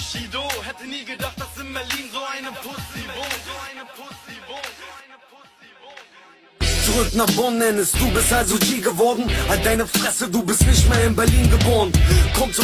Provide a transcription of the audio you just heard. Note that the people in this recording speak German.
Bushido. Hätte nie gedacht, dass in Berlin so eine Pussy wohnt. Zurück nach Bonn, Ennis, du bist also G geworden. Halt deine Fresse, du bist nicht mehr in Berlin geboren. Komm zum